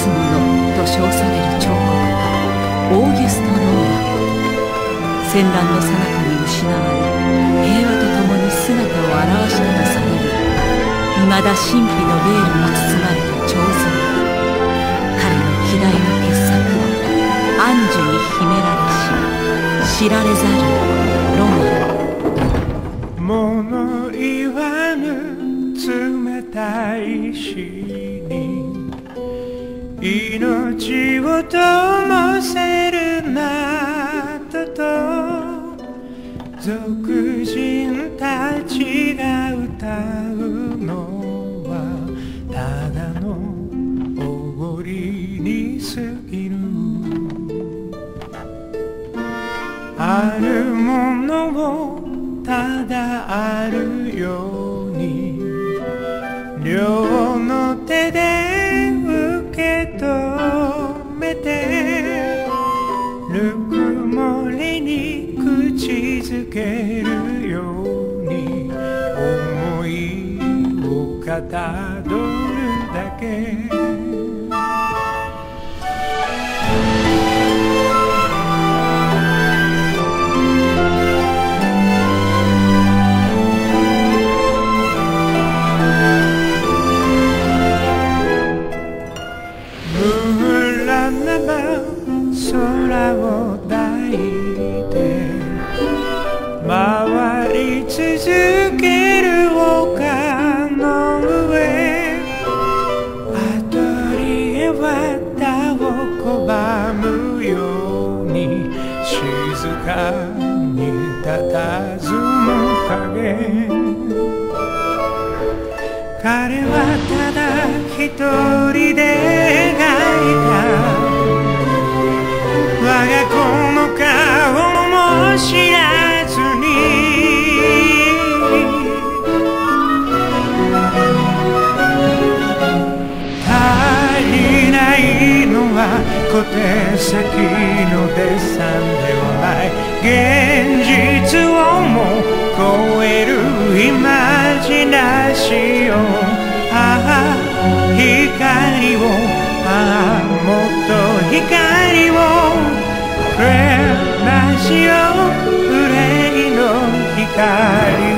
すものと称される彫刻家オーギュスト・ローマン。戦乱の最中に失われ、平和とともに姿を現したとされる、いまだ神秘のベールに包まれた彫像。彼の希代の傑作は安寿に秘められし知られざるロマン。 物言わぬ冷たい死に命を灯せるなどと俗人たちが歌うのはただのおごりに過ぎる。あるものをただあるように両の手で受け止めてぬくもりに口づけるように思いをかたどるだけ。空を抱いて回り続ける丘の上、アトリエは他を拒むように静かに佇む影。彼はただ一人で描いた我が子の顔も知らずに足りないのは小手先のデッサンではない現実をも超えるイマジナシオン。ああ光をもっと光をくれなしよ憂いの光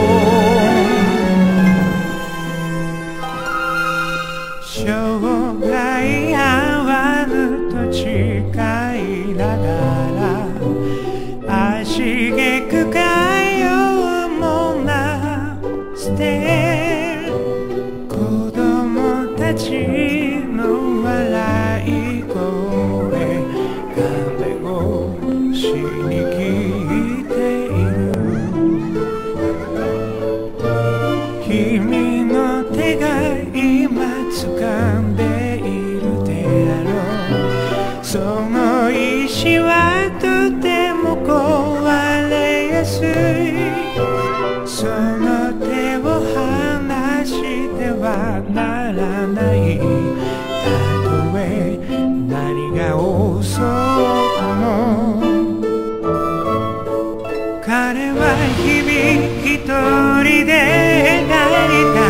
を生涯合わぬと誓いながら足げくかようもな捨て子供たちの笑い声壁越しに聞いている。君の手が今掴んでいるであろう。その意志はとても壊れやすい。その手を離してはならない。たとえ何が遅くも彼は日々一人で描いた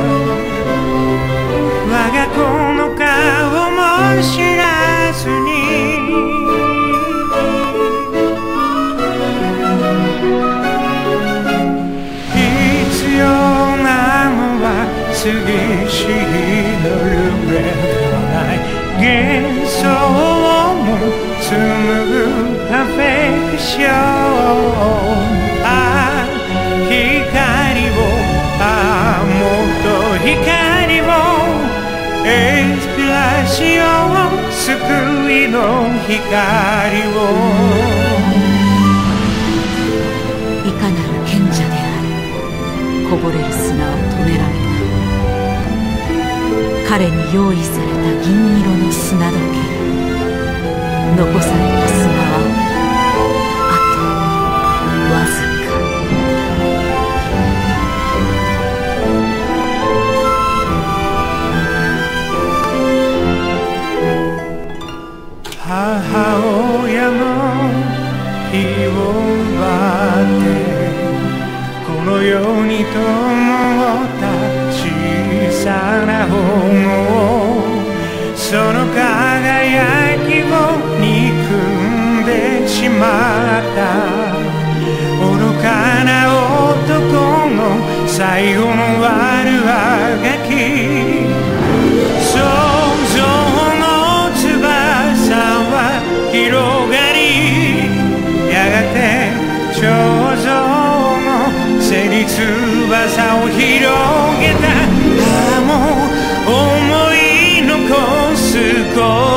我が子の顔も知らずに必要なのは次しのルール幻想をも紡ぐパーフェクション。ああ光をもっと光をインスピラション救いの光を。 いかなる賢者であれこぼれる砂を止められない。彼に用意された銀色の砂時計。残された砂はあとわずか。 母親の日を奪ってこの世に灯った小さな炎をその輝きを憎んでしまった。愚かな男の最後の悪あがき。想像の翼は広がり、やがて彫像の背に翼を広げた。ああもう思い残すこと